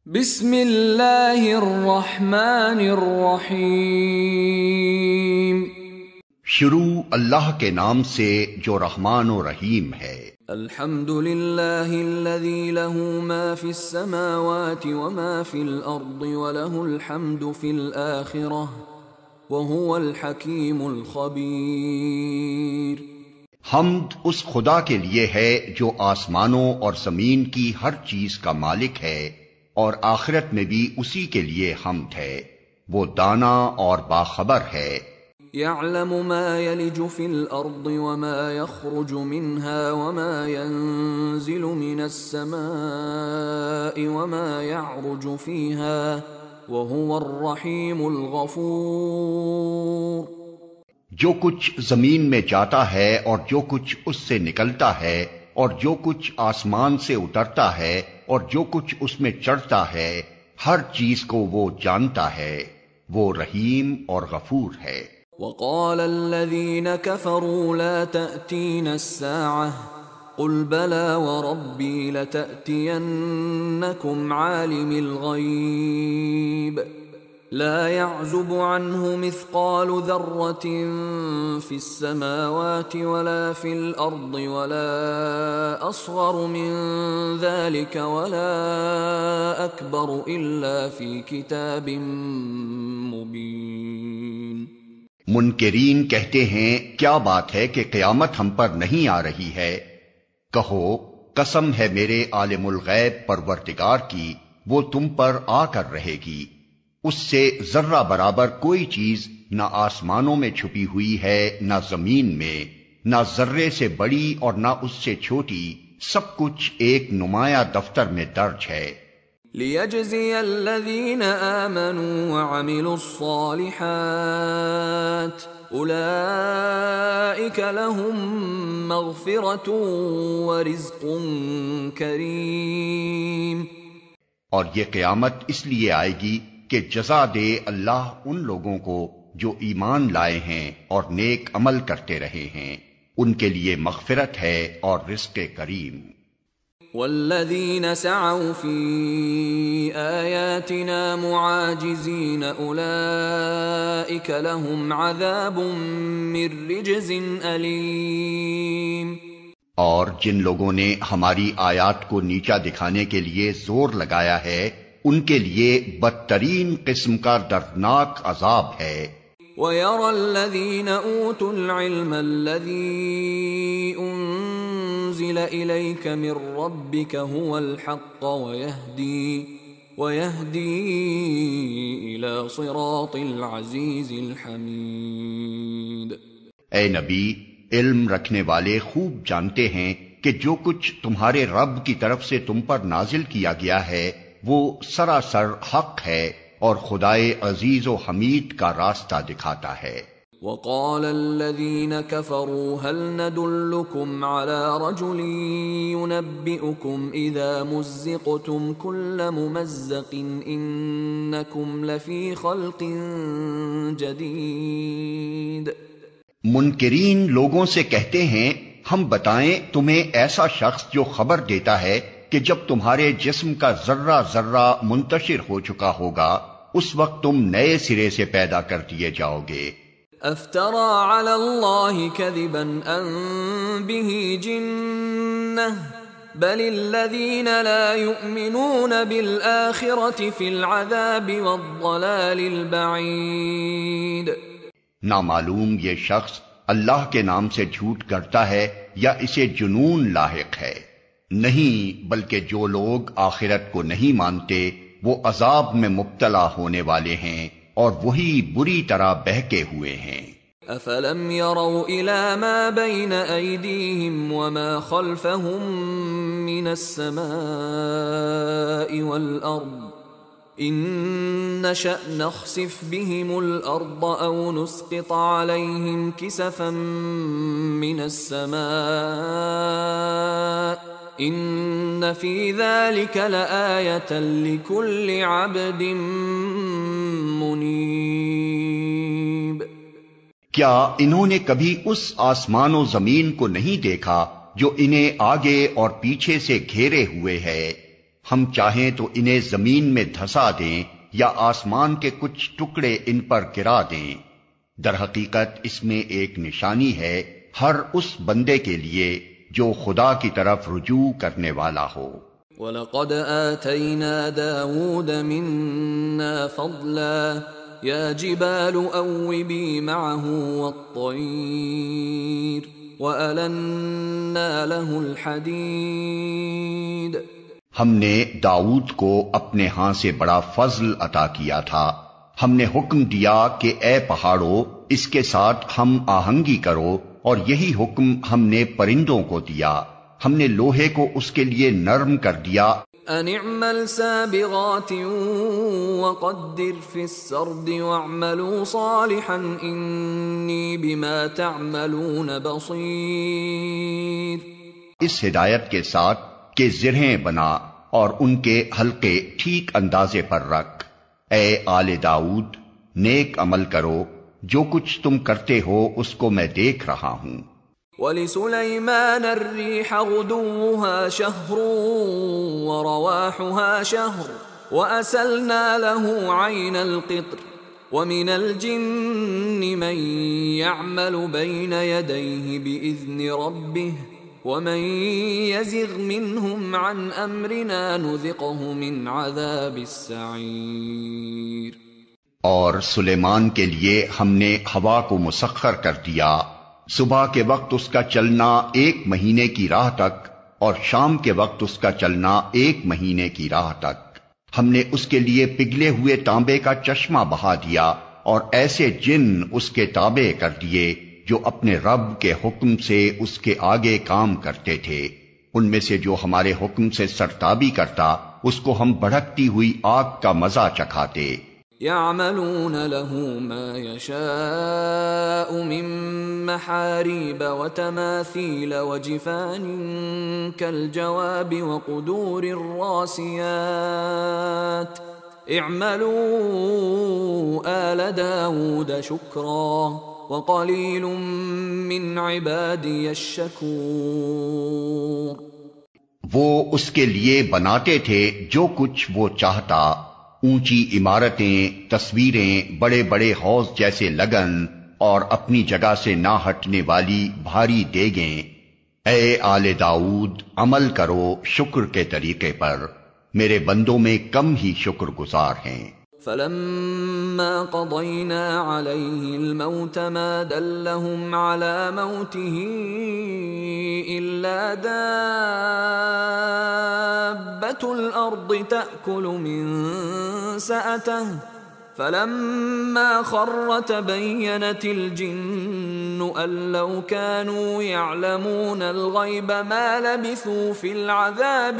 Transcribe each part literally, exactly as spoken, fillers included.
بسم اللہ الرحمن الرحیم۔ شروع اللہ کے نام سے جو رحمان و رحیم ہے۔ الحمد للہ الذی له ما فی السماوات وما فی الارض وله الحمد فی الآخرہ وهو الحکیم الخبیر۔ حمد اس خدا کے لیے ہے جو آسمانوں اور زمین کی ہر چیز کا مالک ہے، اور آخرت میں بھی اسی کے لیے حمد ہے، وہ دانا اور باخبر ہے۔ يعلم ما يلج في الأرض وما يخرج منها وما ينزل من السماء وما يعرج فيها وهو الرحيم الغفور۔ جو کچھ زمین میں جاتا ہے اور جو کچھ اس سے نکلتا ہے، اور جو کچھ آسمان سے اترتا ہے اور جو کچھ اس میں چڑھتا ہے، ہر چیز کو وہ جانتا ہے، وہ رحیم اور غفور ہے۔ وقال الذين كفروا لا تأتين الساعة قل بلى وربي لتأتينكم عالم الغيب لا يعزب عنه مثقال ذرة في السماوات ولا في الأرض ولا أصغر من ذلك ولا أكبر إلا في كتاب مبين۔ منکرین کہتے ہیں کیا بات ہے کہ قیامت ہم پر نہیں آ رہی ہے؟ کہو قسم ہے میرے عالم الغیب پروردگار کی، وہ تم پر آ کر رہے گی، اس سے ذرہ برابر کوئی چیز نہ آسمانوں میں چھپی ہوئی ہے نہ زمین میں، نہ ذرے سے بڑی اور نہ اس سے چھوٹی، سب کچھ ایک نمایاں دفتر میں درج ہے۔ لِيَجْزِيَ الَّذِينَ آمَنُوا وَعَمِلُوا الصَّالِحَاتِ أُولَئِكَ لَهُم مَّغْفِرَةٌ وَرِزْقٌ كَرِيمٌ۔ اور یہ قیامت اس لیے آئے گی کہ جزا دے اللہ ان لوگوں کو جو ایمان لائے ہیں اور نیک عمل کرتے رہے ہیں، ان کے لیے مغفرت ہے اور رزق کریم۔ والذین سعوا فی آیاتنا معاجزین اولئک لهم عذاب من رجز علیم۔ اور جن لوگوں نے ہماری آیات کو نیچا دکھانے کے لیے زور لگایا ہے، ان کے لیے بدترین قسم کا دردناک عذاب ہے۔ وَيَرَى الَّذِينَ أُوتُوا الْعِلْمَ الَّذِي أُنزِلَ إِلَيْكَ مِن رَّبِّكَ هُوَ الْحَقَّ وَيَهْدِي وَيَهْدِي إِلَى صِرَاطِ الْعَزِيزِ الْحَمِيدِ۔ اے نبی، علم رکھنے والے خوب جانتے ہیں کہ جو کچھ تمہارے رب کی طرف سے تم پر نازل کیا گیا ہے وہ سراسر حق ہے اور خدائے عزیز و حمید کا راستہ دکھاتا ہے۔ وقال الذين كفروا هل ندلكم على رجل ينبئكم إذا مزقتم كل ممزق إنكم لفي خلق جديد۔ منکرین لوگوں سے کہتے ہیں ہم بتائیں تمہیں ایسا شخص جو خبر دیتا ہے کہ جب تمہارے جسم کا ذرہ ذرہ منتشر ہو چکا ہوگا اس وقت تم نئے سرے سے پیدا کر دیے جاؤ گے۔ افترى على الله كذبا ام به جنة بل الذين لا يؤمنون بالآخرة في العذاب والضلال البعيد۔ نامعلوم یہ شخص اللہ کے نام سے جھوٹ گڑتا ہے یا اسے جنون لاحق ہے؟ نہیں، بلکہ جو لوگ آخرت کو نہیں مانتے وہ عذاب میں مبتلا ہونے والے ہیں اور وہی بری طرح بہکے ہوئے ہیں۔ افلم يروا الى ما بين ايديهم وما خلفهم من السماء والارض ان نشأ نخسف بهم الارض او نسقط عليهم كسفا من السماء ان فی ذلک لآیۃ لکل عبد منیب۔ کیا انہوں نے کبھی اس آسمان و زمین کو نہیں دیکھا جو انہیں آگے اور پیچھے سے گھیرے ہوئے ہے؟ ہم چاہیں تو انہیں زمین میں دھسا دیں یا آسمان کے کچھ ٹکڑے ان پر گرا دیں، در حقیقت اس میں ایک نشانی ہے ہر اس بندے کے لیے جو خدا کی طرف رجوع کرنے والا ہو۔ وَلَقَدْ آتَيْنَا دَاوُودَ مِنَّا فَضْلًا يَا جِبَالُ أَوِّبِي مَعَهُ وَالطَّيْرَ وَأَلَنَّا لَهُ الْحَدِيدَ۔ ہم نے داؤد کو اپنے ہاں سے بڑا فضل عطا کیا تھا، ہم نے حکم دیا کہ اے پہاڑوں اس کے ساتھ ہم آہنگی کرو، اور یہی حکم ہم نے پرندوں کو دیا، ہم نے لوہے کو اس کے لیے نرم کر دیا۔ ان اعمل سابغات وقدر في السرد واعملوا صالحا انی بما تعملون بصیر۔ اس ہدایت کے ساتھ کہ زرہیں بنا اور ان کے حلقے ٹھیک اندازے پر رکھ، اے آل داؤد نیک عمل کرو، جو کچھ تم کرتے ہو اس کو میں دیکھ رہا ہوں۔ وَلِسُلَيْمَانَ الرِّيحَ غُدُوُّهَا شَهْرٌ وَرَوَاحُهَا شَهْرٌ وَأَسَلْنَا لَهُ عَيْنَ الْقِطْرِ وَمِنَ الْجِنِّ مَن يَعْمَلُ بَيْنَ يَدَيْهِ بِإِذْنِ رَبِّهِ وَمَن يَزِغْ مِنْهُمْ عَنْ أَمْرِنَا نُذِقْهُ مِنْ عَذَابِ السَّعِيرِ۔ اور سلیمان کے لیے ہم نے ہوا کو مسخر کر دیا، صبح کے وقت اس کا چلنا ایک مہینے کی راہ تک اور شام کے وقت اس کا چلنا ایک مہینے کی راہ تک۔ ہم نے اس کے لیے پگھلے ہوئے تانبے کا چشمہ بہا دیا اور ایسے جن اس کے تابع کر دیے جو اپنے رب کے حکم سے اس کے آگے کام کرتے تھے۔ ان میں سے جو ہمارے حکم سے سرتابی کرتا اس کو ہم بھڑکتی ہوئی آگ کا مزہ چکھاتے۔ يعملون له ما يشاء من محاريب وتماثيل وجفان كالجواب وقدور الراسيات اعملوا آل داود شكرا وقليل من عبادي الشكور۔ وہ اس کے لیے بناتے تھے جو کچھ وہ چاہتا، اونچی عمارتیں، تصویریں، بڑے بڑے حوض جیسے لگن اور اپنی جگہ سے نہ ہٹنے والی بھاری دیگیں۔ اے آل داؤد عمل کرو شکر کے طریقے پر، میرے بندوں میں کم ہی شکر گزار ہیں۔ فلما قضينا عليه الموت ما دلهم على موته إلا دابة الأرض تأكل من سأته فلما خر تبينت الجن أن لو كانوا يعلمون الغيب ما لبثوا في العذاب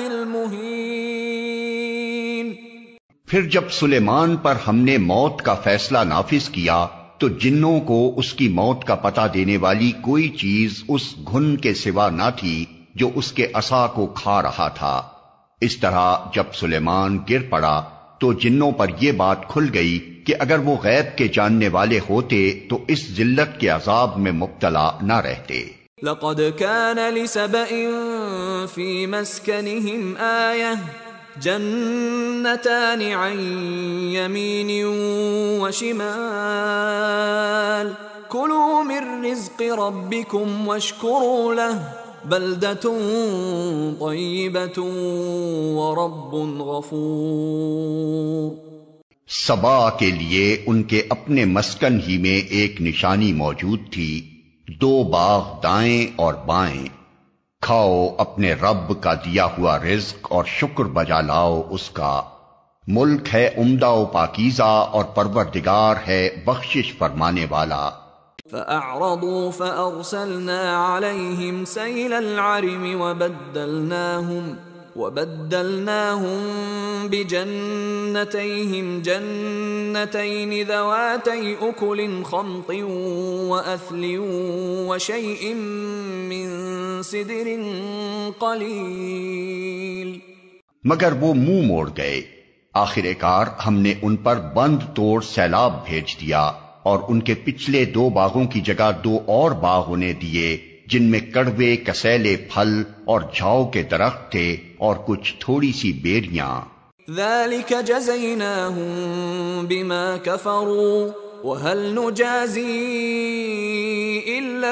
المهين۔ پھر جب سلیمان پر ہم نے موت کا فیصلہ نافذ کیا تو جنوں کو اس کی موت کا پتہ دینے والی کوئی چیز اس گھن کے سوا نہ تھی جو اس کے عصا کو کھا رہا تھا۔ اس طرح جب سلیمان گر پڑا تو جنوں پر یہ بات کھل گئی کہ اگر وہ غیب کے جاننے والے ہوتے تو اس ذلت کے عذاب میں مبتلا نہ رہتے۔ لقد كان لسبإ في مسكنهم آية جنتان عن يمين وشمال كلوا من رزق ربكم واشكروا له بلدة طيبة ورب غفور۔ سبا کے لیے ان کے اپنے مسکن ہی میں ایک نشانی موجود تھی، دو باغ دائیں اور بائیں۔ کھاؤ اپنے رب کا دیا ہوا رزق اور شکر بجا لاؤ اس کا، ملک ہے عمدہ و پاکیزہ اور پروردگار ہے بخشش فرمانے والا۔ فأعرضوا فأرسلنا عليهم سيل العرم وبدلناهم وبدلناهم بجنتيهم جنتين ذواتي أكل خمط وأثل وشيء من سدر قليل۔ مگر وہ منہ موڑ گئے، آخر کار ہم نے ان پر بند توڑ سیلاب بھیج دیا اور ان کے پچھلے دو باغوں کی جگہ دو اور باغ انہیں دیے جن میں کڑوے کسیلے پھل اور جھاؤ کے درخت تھے اور کچھ تھوڑی سی بیڑیاں۔ ذلك جزيناهم بما كفروا وهل نجازي إلا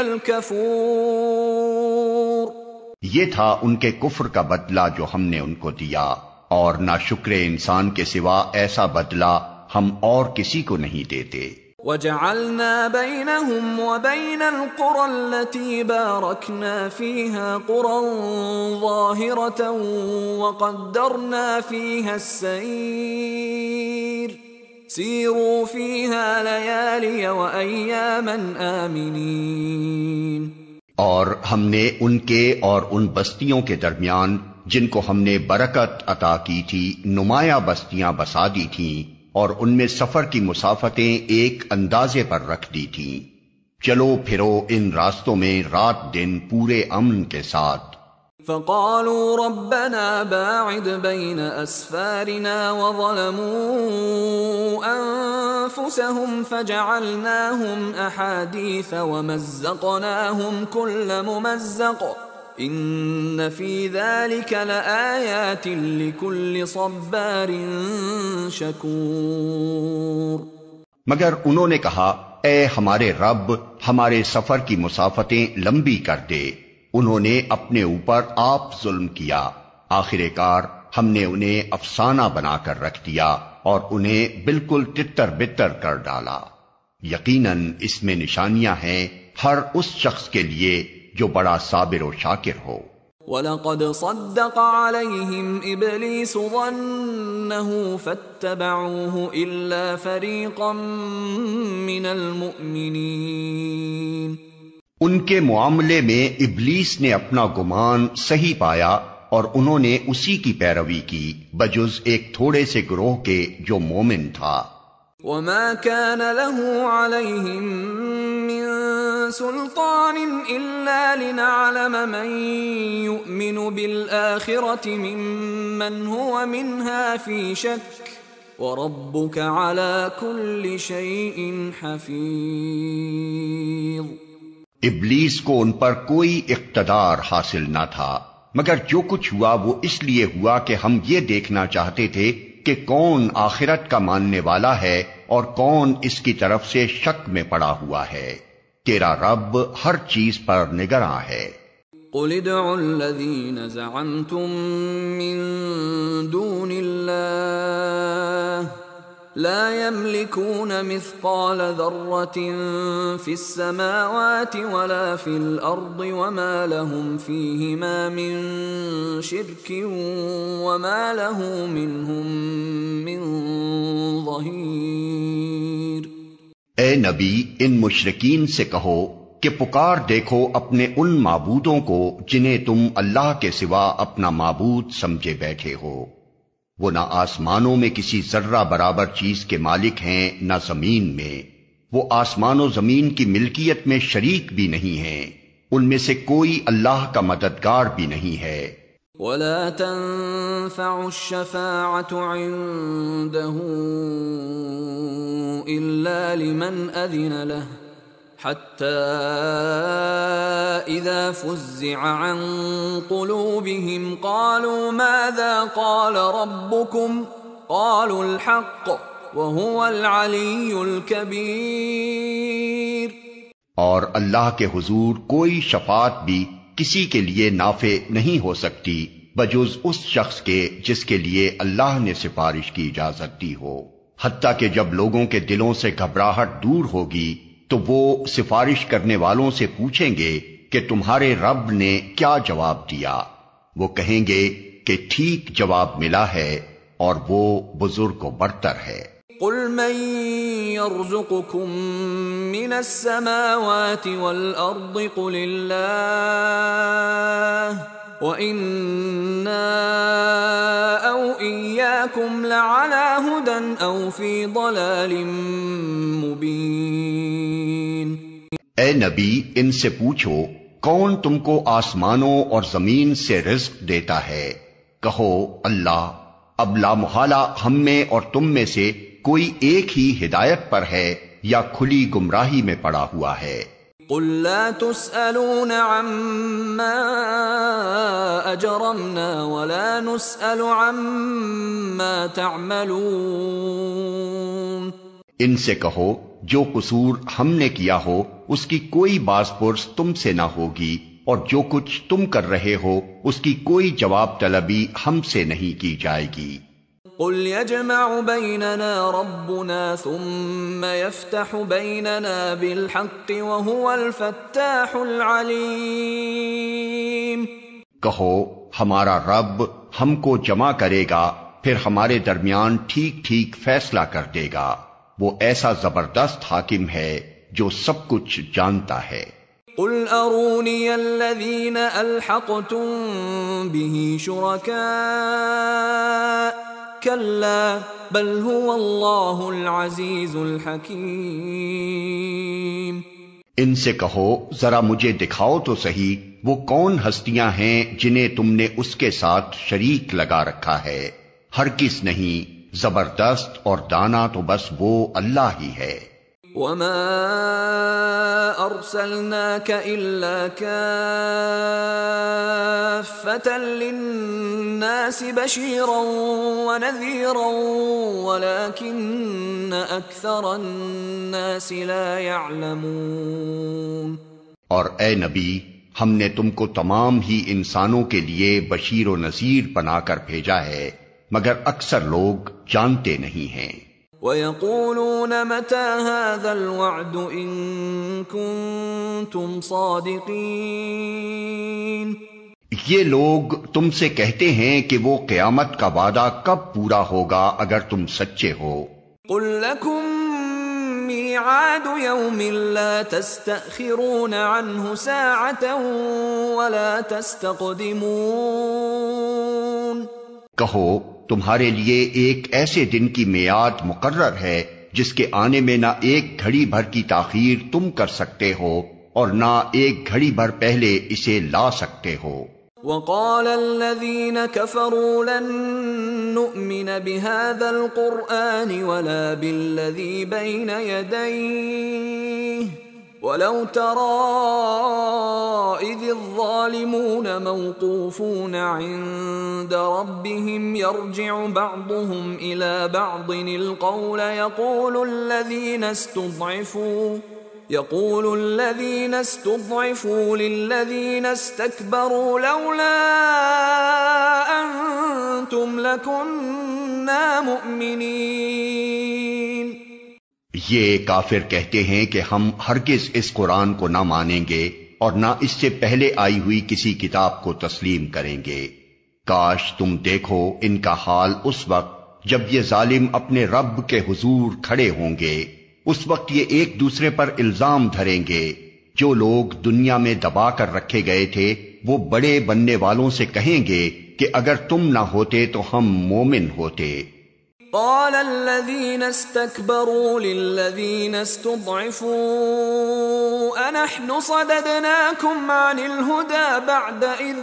الكفور۔ یہ تھا ان کے کفر کا بدلہ جو ہم نے ان کو دیا، اور ناشکر انسان کے سوا ایسا بدلہ ہم اور کسی کو نہیں دیتے۔ وَجَعَلْنَا بَيْنَهُمْ وَبَيْنَ الْقُرَى الَّتِي بَارَكْنَا فِيهَا قُرًى ظَاهِرَةً وَقَدَّرْنَا فِيهَا السَّيْرَ سِيرُوا فِيهَا لَيَالِيَ وَأَيَّامًا آمِنِينَ۔ اور ہم نے ان کے اور ان بستیوں کے درمیان جن کو ہم نے برکت عطا کی تھی نمایاں بستیاں بسا دی تھیں، اور ان میں سفر کی مسافتیں ایک اندازے پر رکھ دی تھیں۔ چلو پھرو ان راستوں میں رات دن پورے امن کے ساتھ۔ فقالوا ربنا باعد بين أسفارنا وظلموا أنفسهم فجعلناهم أحاديث ومزقناهم كل ممزق ان فی ذلک لآیات لکل صبار شکور۔ مگر انہوں نے کہا اے ہمارے رب ہمارے سفر کی مسافتیں لمبی کر دے۔ انہوں نے اپنے اوپر آپ ظلم کیا، آخر کار ہم نے انہیں افسانہ بنا کر رکھ دیا اور انہیں بالکل تتر بتر کر ڈالا۔ یقیناً اس میں نشانیاں ہیں ہر اس شخص کے لیے جو بڑا صابر و شاکر ہو۔ وَلَقَدْ صَدَّقَ عَلَيْهِمْ إِبْلِيسُ ظَنَّهُ فَاتَّبَعُوهُ إِلَّا فَرِيقًا مِّنَ الْمُؤْمِنِينَ۔ ان کے معاملے میں ابلیس نے اپنا گمان صحیح پایا اور انہوں نے اسی کی پیروی کی بجز ایک تھوڑے سے گروہ کے جو مومن تھا۔ وَمَا كَانَ لَهُ عَلَيْهِمْ مِّن سُلْطَانٍ إِلَّا لِنَعْلَمَ مَن يُؤْمِنُ بِالْآخِرَةِ مِمَّنْ هُوَ مِنْهَا فِي شَكٍّ وَرَبُّكَ عَلَى كُلِّ شَيْءٍ حَفِيظٌ۔ ابلیس کو ان پر کوئی اقتدار حاصل نہ تھا، مگر جو کچھ ہوا وہ اس لیے ہوا کہ ہم یہ دیکھنا چاہتے تھے کہ کون آخرت کا ماننے والا ہے اور کون اس کی طرف سے شک میں پڑا ہوا ہے۔ تیرا رب ہر چیز پر نگراں ہے۔ قل ادعوا الذین زعمتم من دون اللہ لا يملكون مثقال ذرة في السماوات ولا في الأرض وما لهم فيهما من شرك وما له منهم من ظهير۔ اے نبی ان مشرکین سے کہو کہ پکار دیکھو اپنے ان معبودوں کو جنہیں تم اللہ کے سوا اپنا معبود سمجھے بیٹھے ہو، وہ نہ آسمانوں میں کسی ذرہ برابر چیز کے مالک ہیں نہ زمین میں، وہ آسمان و زمین کی ملکیت میں شریک بھی نہیں ہیں، ان میں سے کوئی اللہ کا مددگار بھی نہیں ہے۔ وَلَا تَنفَعُ الشَّفَاعَةُ عِندَهُ إِلَّا لِمَنْ أَذِنَ لَهُ حَتَّى إِذَا فُزِّعَ عَنْ قُلُوبِهِمْ قَالُوا مَاذَا قَالَ رَبُّكُمْ قَالُوا الْحَقَّ وَهُوَ الْعَلِيُّ الْكَبِيرُ۔ اور اللہ کے حضور کوئی شفاعت بھی کسی کے لیے نافع نہیں ہو سکتی بجز اس شخص کے جس کے لیے اللہ نے سفارش کی اجازت دی ہو، حتیٰ کہ جب لوگوں کے دلوں سے گھبراہٹ دور ہوگی تو وہ سفارش کرنے والوں سے پوچھیں گے کہ تمہارے رب نے کیا جواب دیا، وہ کہیں گے کہ ٹھیک جواب ملا ہے اور وہ بزرگ و برتر ہے۔ قل من يرزقكم من السماوات والأرض قل الله وإنا أو إياكم لعلى هدى أو في ضلال مبين۔ اے نبی ان سے پوچھو کون تم کو آسمانوں اور زمین سے رزق دیتا ہے، کہو اللہ، اب لا محالہ ہم میں اور تم میں سے کوئی ایک ہی ہدایت پر ہے یا کھلی گمراہی میں پڑا ہوا ہے۔ قل لا تسألون عما أجرمنا ولا نسأل عما تعملون۔ ان سے کہو جو قصور ہم نے کیا ہو اس کی کوئی باز پرس تم سے نہ ہوگی، اور جو کچھ تم کر رہے ہو اس کی کوئی جواب طلبی ہم سے نہیں کی جائے گی۔ قل يجمع بيننا ربنا ثم يفتح بيننا بالحق وهو الفتاح العليم۔ کہو ہمارا رب ہم کو جمع کرے گا، پھر ہمارے درمیان ٹھیک ٹھیک فیصلہ کر دے گا، وہ ایسا زبردست حاکم ہے جو سب کچھ جانتا ہے۔ قل اروني الذين الحقتم به شركاء كلا بل هو الله العزيز الحكيم۔ ان سے کہو ذرا مجھے دکھاؤ تو صحیح وہ کون ہستیاں ہیں جنہیں تم نے اس کے ساتھ شریک لگا رکھا ہے، ہرگز نہیں، زبردست اور دانا تو بس وہ اللہ ہی ہے۔ وما ارسلناك الا كافة للناس بشيرا ونذيرا ولكن اكثر الناس لا يعلمون۔ اور اے نبی ہم نے تم کو تمام ہی انسانوں کے لیے بشیر و نذیر بنا کر بھیجا ہے، مگر اکثر لوگ جانتے نہیں ہیں۔ وَيَقُولُونَ مَتَى هَذَا الْوَعْدُ إِن كُنتُمْ صَادِقِينَ۔ یہ لوگ تم سے کہتے ہیں کہ وہ قیامت کا وعدہ کب پورا ہوگا اگر تم سچے ہو۔ قُل لَّكُم مِّيعَادُ يَوْمٍ لَّا تَسْتَأْخِرُونَ عَنْهُ سَاعَةً وَلَا تَسْتَقْدِمُونَ۔ کہو تمہارے لیے ایک ایسے دن کی میعاد مقرر ہے جس کے آنے میں نہ ایک گھڑی بھر کی تاخیر تم کر سکتے ہو اور نہ ایک گھڑی بھر پہلے اسے لا سکتے ہو۔ وقال الذين كفروا لن نؤمن بهذا القرآن ولا بالذي بين يديه ولو ترى إذ الظالمون موقوفون عند ربهم يرجع بعضهم إلى بعض القول يقول الذين استضعفوا يقول الذين استضعفوا للذين استكبروا لولا أنتم لكنا مؤمنين۔ یہ کافر کہتے ہیں کہ ہم ہرگز اس قرآن کو نہ مانیں گے اور نہ اس سے پہلے آئی ہوئی کسی کتاب کو تسلیم کریں گے۔ کاش تم دیکھو ان کا حال اس وقت جب یہ ظالم اپنے رب کے حضور کھڑے ہوں گے، اس وقت یہ ایک دوسرے پر الزام دھریں گے۔ جو لوگ دنیا میں دبا کر رکھے گئے تھے وہ بڑے بننے والوں سے کہیں گے کہ اگر تم نہ ہوتے تو ہم مومن ہوتے۔ قال الذين استكبروا للذين استضعفوا أنحن صددناكم عن الهدى بعد إذ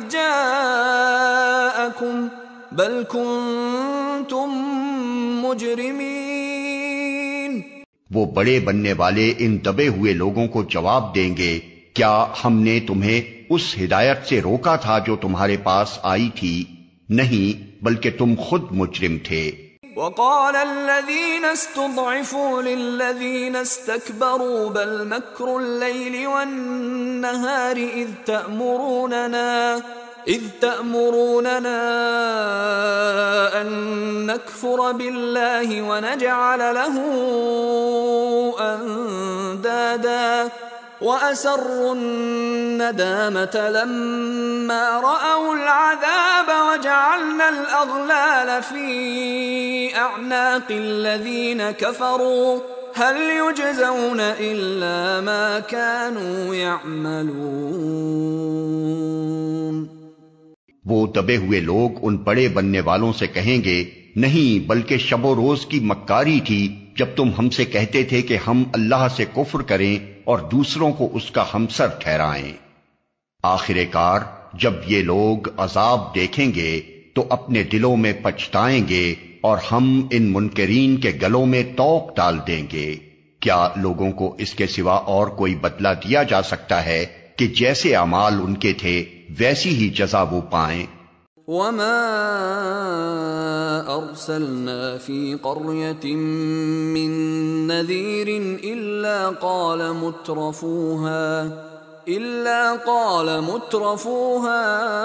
جاءكم بل كنتم مجرمين۔ وہ بڑے بننے والے ان دبے ہوئے لوگوں کو جواب دیں گے، کیا ہم نے تمہیں اس ہدایت سے روکا تھا جو تمہارے پاس آئی تھی؟ نہیں، بلکہ تم خود مجرم تھے۔ وقال الذين استضعفوا للذين استكبروا بل مكر الليل والنهار إذ تأمروننا إذ تأمروننا أن نكفر بالله ونجعل له أندادا وَأَسَرُّوا النَّدَامَةَ لَمَّا رَأَوُا الْعَذَابَ وَجَعَلْنَا الْأَغْلَالَ فِي أَعْنَاقِ الَّذِينَ كَفَرُوا هَلْ يُجْزَوْنَ إِلَّا مَا كَانُوا يَعْمَلُونَ۔ وہ دبے ہوئے لوگ ان بڑے بننے والوں سے کہیں گے، نہیں بلکہ شب و روز کی مکاری تھی جب تم ہم سے کہتے تھے کہ ہم اللہ سے کفر کریں اور دوسروں کو اس کا ہمسر ٹھہرائیں۔ آخر کار جب یہ لوگ عذاب دیکھیں گے تو اپنے دلوں میں پچھتائیں گے اور ہم ان منکرین کے گلوں میں توق ڈال دیں گے۔ کیا لوگوں کو اس کے سوا اور کوئی بدلہ دیا جا سکتا ہے کہ جیسے اعمال ان کے تھے ویسی ہی جزا وہ پائیں؟ وما ارسلنا في قرية من نذير الا قال مترفوها الا قال مترفوها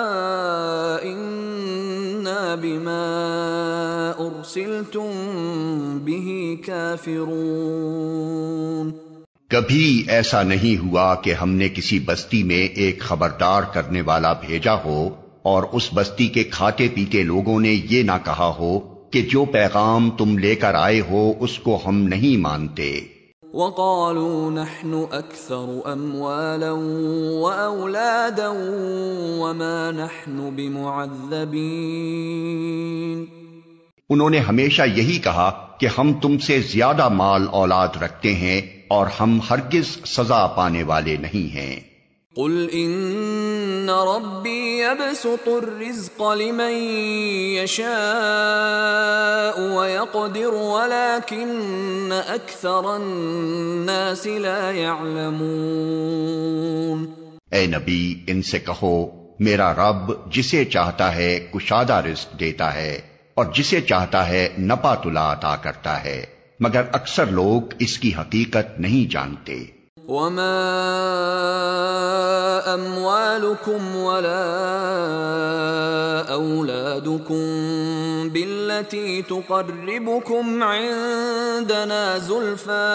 انا بما ارسلتم به كافرون۔ کبھی ایسا نہیں ہوا کہ ہم نے کسی بستی میں ایک خبردار کرنے والا بھیجا ہو اور اس بستی کے کھاتے پیتے لوگوں نے یہ نہ کہا ہو کہ جو پیغام تم لے کر آئے ہو اس کو ہم نہیں مانتے۔ وَقَالُوا نَحْنُ أَكْثَرُ أَمْوَالًا وَأَوْلَادًا وَمَا نَحْنُ بِمُعَذَّبِينَ۔ انہوں نے ہمیشہ یہی کہا کہ ہم تم سے زیادہ مال اولاد رکھتے ہیں اور ہم ہرگز سزا پانے والے نہیں ہیں۔ قل ان ربی یبسط الرزق لمن یشاء ویقدر ولکن اکثر الناس لا یعلمون۔ اے نبی ان سے کہو میرا رب جسے چاہتا ہے کشادہ رزق دیتا ہے اور جسے چاہتا ہے نپا تلا عطا کرتا ہے، مگر اکثر لوگ اس کی حقیقت نہیں جانتے۔ وما اموالكم ولا اولادكم بالتي تقربكم عندنا زلفى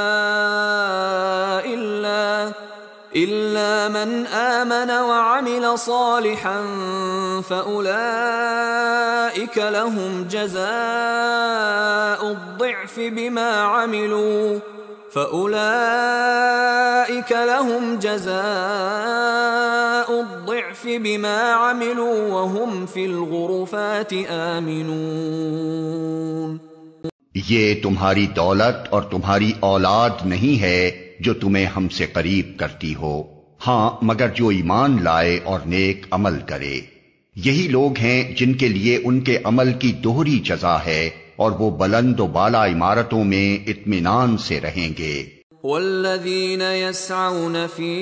الا الا من امن وعمل صالحا فاولئك لهم جزاء الضعف بما عملوا فَأُولَئِكَ لَهُمْ جَزَاءُ الضِّعْفِ بِمَا عَمِلُوا وَهُمْ فِي الْغُرُفَاتِ آمِنُونَ۔ یہ تمہاری دولت اور تمہاری اولاد نہیں ہے جو تمہیں ہم سے قریب کرتی ہو، ہاں مگر جو ایمان لائے اور نیک عمل کرے، یہی لوگ ہیں جن کے لیے ان کے عمل کی دوہری جزا ہے اور وہ بلند و بالا عمارتوں میں اطمینان سے رہیں گے۔ والذین یسعون فی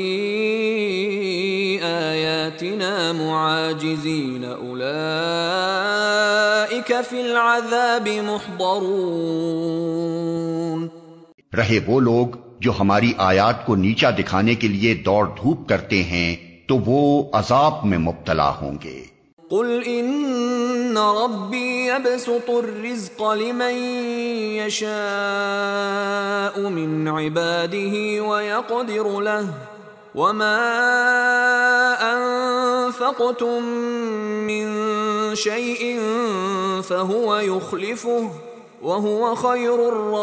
آیاتنا معاجزین اولئک فی العذاب محضرون۔ رہے وہ لوگ جو ہماری آیات کو نیچا دکھانے کے لیے دوڑ دھوپ کرتے ہیں تو وہ عذاب میں مبتلا ہوں گے۔ قل ان ربی یبسط الرزق لمن یشاء من عباده ویقدر له وما انفقتم من شیء فهو یخلفه وهو خیر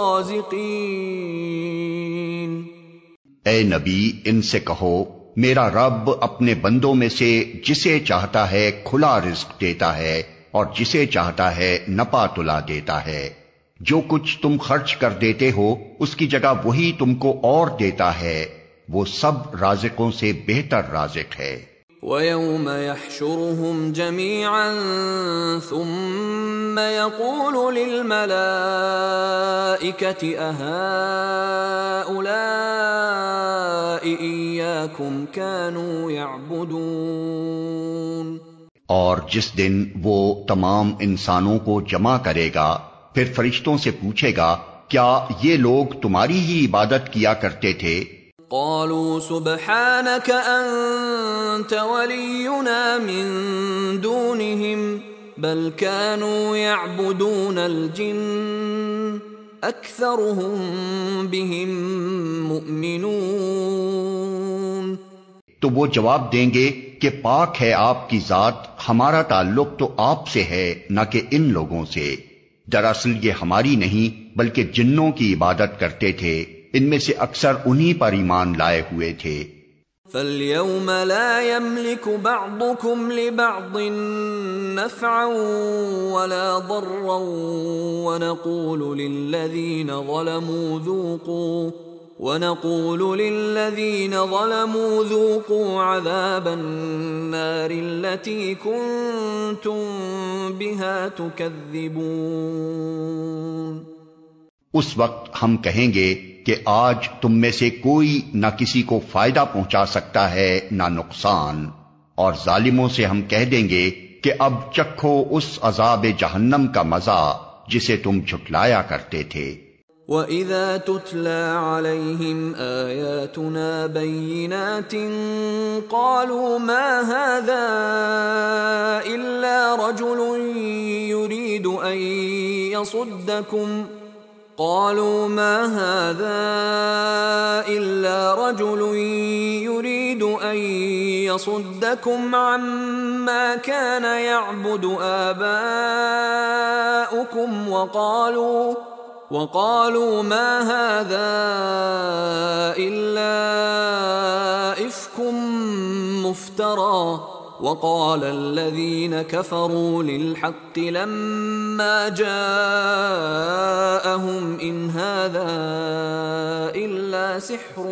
الرازقین۔ اے نبی ان سے کہو میرا رب اپنے بندوں میں سے جسے چاہتا ہے کھلا رزق دیتا ہے اور جسے چاہتا ہے نپا تلا دیتا ہے، جو کچھ تم خرچ کر دیتے ہو اس کی جگہ وہی تم کو اور دیتا ہے، وہ سب رازقوں سے بہتر رازق ہے۔ وَيَوْمَ يَحْشُرُهُمْ جَمِيعًا ثُمَّ يَقُولُ لِلْمَلَائِكَةِ أَهَؤُلَاءِ إِيَّاكُمْ كَانُوا يَعْبُدُونَ۔ اور جس دن وہ تمام انسانوں کو جمع کرے گا پھر فرشتوں سے پوچھے گا کیا یہ لوگ تمہاری ہی عبادت کیا کرتے تھے؟ قالوا سبحانك أنت ولينا من دونهم بل كانوا يعبدون الجن أكثرهم بهم مؤمنون۔ تو وہ جواب دیں گے کہ پاک ہے آپ کی ذات، ہمارا تعلق تو آپ سے ہے نہ کہ ان لوگوں سے، دراصل یہ ہماری نہیں بلکہ جنوں کی عبادت کرتے تھے، ان میں سے اکثر انہی پر ایمان لائے ہوئے تھے۔ فَالْيَوْمَ لَا يَمْلِكُ بَعْضُكُمْ لِبَعْضٍ نَفْعًا وَلَا ضَرًّا وَنَقُولُ لِلَّذِينَ ظَلَمُوا ذُوقُوا وَنَقُولُ لِلَّذِينَ ظَلَمُوا ذُوقُوا عَذَابَ النَّارِ الَّتِي كُنتُم بِهَا تُكَذِّبُونَ۔ اس وقت ہم کہیں گے کہ آج تم میں سے کوئی نہ کسی کو فائدہ پہنچا سکتا ہے نہ نقصان، اور ظالموں سے ہم کہہ دیں گے کہ اب چکھو اس عذاب جہنم کا مزہ جسے تم جھٹلایا کرتے تھے۔ وَإِذَا تُتْلَى عَلَيْهِمْ آيَاتُنَا بَيِّنَاتٍ قَالُوا مَا هَذَا إِلَّا رَجُلٌ يُرِيدُ أَن يَصُدَّكُمْ قالوا ما هذا إلا رجل يريد أن يصدكم عما كان يعبد آباؤكم وقالوا وقالوا ما هذا إلا إفك مفترى وقال الذين كفروا للحق لما جاءهم إن هذا إلا سحر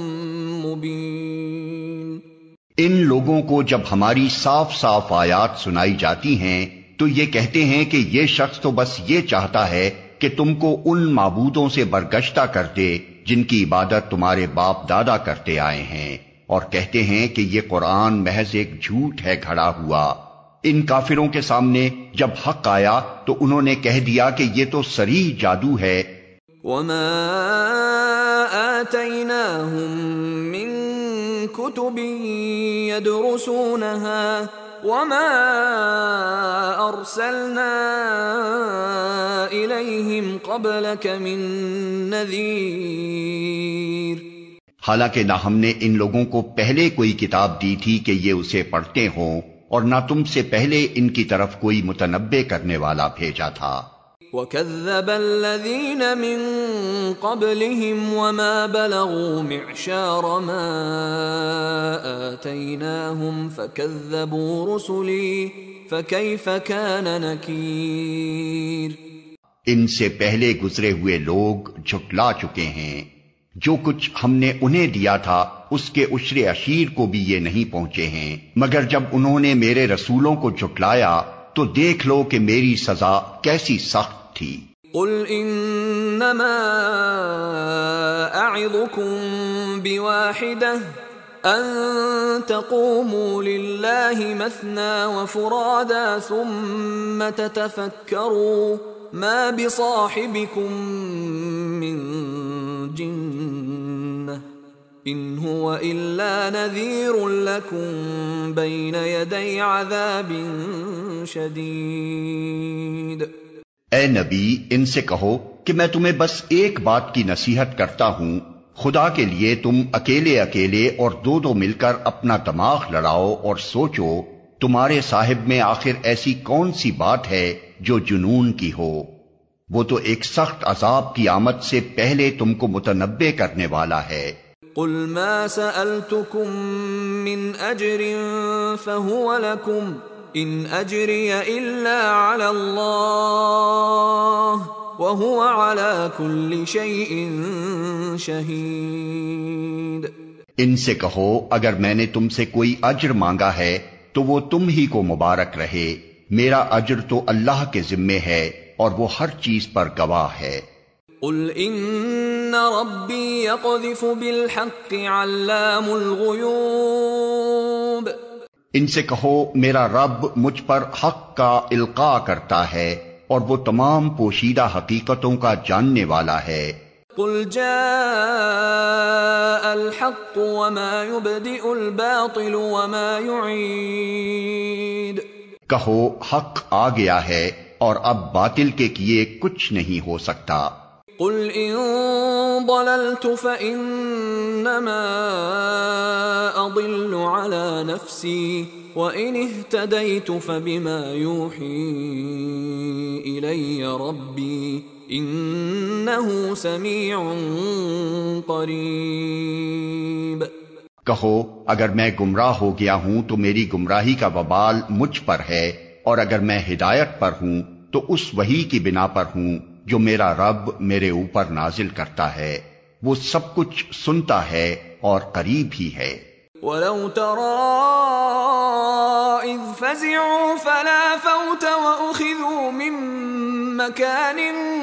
مبين۔ ان لوگوں کو جب ہماری صاف صاف آیات سنائی جاتی ہیں تو یہ کہتے ہیں کہ یہ شخص تو بس یہ چاہتا ہے کہ تم کو ان معبودوں سے برگشتہ کر دے جن کی عبادت تمہارے باپ دادا کرتے آئے ہیں، اور کہتے ہیں کہ یہ قرآن محض ایک جھوٹ ہے گھڑا ہوا۔ ان کافروں کے سامنے جب حق آیا تو انہوں نے کہہ دیا کہ یہ تو صریح جادو ہے۔ وَمَا آتَيْنَاهُم مِّن كُتُبٍ يَدْرُسُونَهَا وَمَا أَرْسَلْنَا إِلَيْهِمْ قَبْلَكَ مِن نَّذِيرٍ۔ حالانکہ نہ ہم نے ان لوگوں کو پہلے کوئی کتاب دی تھی کہ یہ اسے پڑھتے ہوں، اور نہ تم سے پہلے ان کی طرف کوئی متنبع کرنے والا بھیجا تھا۔ وَكَذَّبَ الَّذِينَ مِن قَبْلِهِمْ وَمَا بَلَغُوا مِعْشَارَ مَا آتَيْنَاهُمْ فَكَذَّبُوا رُسُلِي فَكَيْفَ كَانَ نَكِيرِ۔ ان سے پہلے گزرے ہوئے لوگ جھٹلا چکے ہیں، جو کچھ ہم نے انہیں دیا تھا اس کے عشر عشیر کو بھی یہ نہیں پہنچے ہیں، مگر جب انہوں نے میرے رسولوں کو جھٹلایا تو دیکھ لو کہ میری سزا کیسی سخت تھی۔ قل انما اعظكم بواحدة ان تقوموا لله مثنى وفرادا ثم تتفكروا ما بصاحبكم من جنة ان هو الا نذير لكم بين يدي عذاب شدید۔ اے نبی، ان سے کہو کہ میں تمہیں بس ایک بات کی نصیحت کرتا ہوں، خدا کے لیے تم اکیلے اکیلے اور دو دو مل کر اپنا دماغ لڑاؤ اور سوچو تمہارے صاحب میں آخر ایسی کون سی بات ہے جو جنون کی ہو۔ وہ تو ایک سخت عذاب کی آمد سے پہلے تم کو متنبع کرنے والا ہے۔ قل ما سألتكم من اجر فهو لكم ان اجری الا علی اللہ وهو على كل شيء شہید۔ ان سے کہو اگر میں نے تم سے کوئی اجر مانگا ہے تو وہ تم ہی کو مبارک رہے، میرا اجر تو اللہ کے ذمے ہے اور وہ ہر چیز پر گواہ ہے۔ قل ان ربی یقذف بالحق علام الغیوب۔ ان سے کہو میرا رب مجھ پر حق کا القاء کرتا ہے اور وہ تمام پوشیدہ حقیقتوں کا جاننے والا ہے۔ قل جاء الحق وما يبدئ الباطل وما يعيد۔ کہو حق آ گیا ہے اور اب باطل کے کیے کچھ نہیں ہو سکتا۔ قل ان ضللت فانما اضل على نفسي وان اهتديت فبما يوحي الي ربي انه سميع قريب۔ کہو اگر میں گمراہ ہو گیا ہوں تو میری گمراہی کا وبال مجھ پر ہے، اور اگر میں ہدایت پر ہوں تو اس وحی کی بنا پر ہوں جو میرا رب میرے اوپر نازل کرتا ہے، وہ سب کچھ سنتا ہے اور قریب ہی ہے۔ وَلَوْ تَرَىٰ إِذْ فَزِعُوا فَلَا فَوْتَ وَأُخِذُوا مِن مكان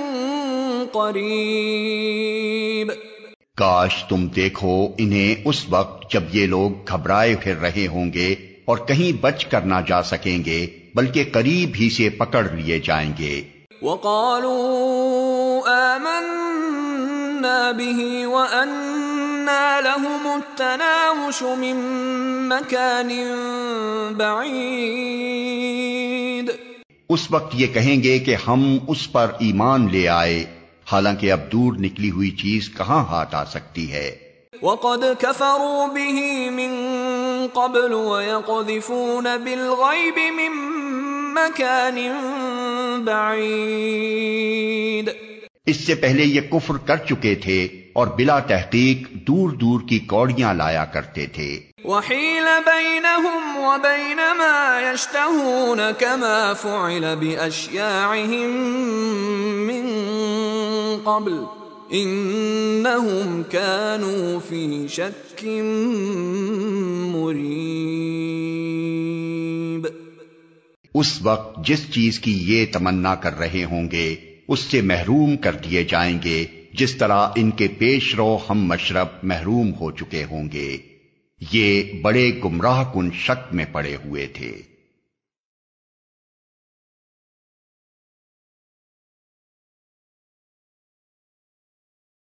قريب کاش تم دیکھو انہیں اس وقت جب یہ لوگ گھبرائے پھر رہے ہوں گے اور کہیں بچ کر نہ جا سکیں گے بلکہ قریب ہی سے پکڑ لیے جائیں گے. وقالوا آمنا به وأنا لهم التناوش من مكان بعيد. اس وقت یہ کہیں گے کہ ہم اس پر ایمان لے آئے حالانکہ اب دور نکلی ہوئی چیز کہاں ہاتھ آ سکتی ہے. وَقَدْ كَفَرُوا بِهِ مِن قَبْلُ وَيَقْذِفُونَ بِالْغَيْبِ مِن مَّكَانٍ بَعِيدٍ. اس سے پہلے یہ کفر کر چکے تھے اور بلا تحقیق دور دور کی کوڑیاں لایا کرتے تھے. وَحِيلَ بَيْنَهُمْ وَبَيْنَ مَا يَشْتَهُونَ كَمَا فُعِلَ بِأَشْيَاعِهِم مِّن قَبْلُ انہم كانوا فی شک مریب. اس وقت جس چیز کی یہ تمنا کر رہے ہوں گے اس سے محروم کر دیے جائیں گے جس طرح ان کے پیش رو ہم مشرب محروم ہو چکے ہوں گے. یہ بڑے گمراہ کن شک میں پڑے ہوئے تھے.